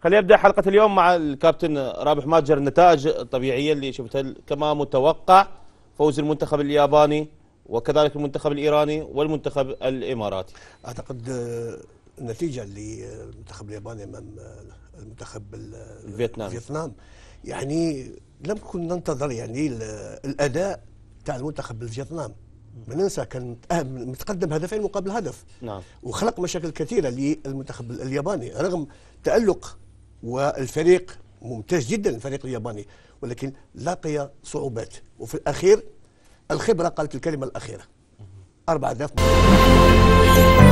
خلينا نبدأ حلقة اليوم مع الكابتن رابح ماجر. النتائج الطبيعية اللي شفتها كما متوقع، فوز المنتخب الياباني وكذلك المنتخب الإيراني والمنتخب الإماراتي. أعتقد النتيجة للمنتخب الياباني أمام المنتخب فيتنام يعني لم كن ننتظر يعني الأداء تاع المنتخب الفيتنام. ما ننسى كان متقدم هدفين مقابل هدف. نعم. وخلق مشاكل كثيرة للمنتخب الياباني رغم تألق والفريق ممتاز جدا الفريق الياباني، ولكن لاقي صعوبات. وفي الأخير الخبرة قالت الكلمة الأخيرة. 4 أهداف.